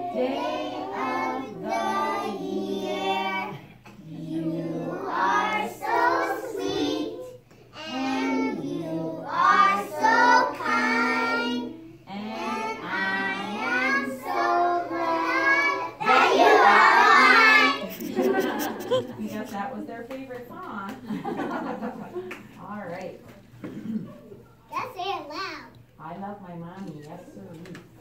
day of the year. You are so sweet, and you are so kind, and I am so glad that you are mine. I guess that was their favorite song. All right. Let's say it loud. I love my mommy, yes sir.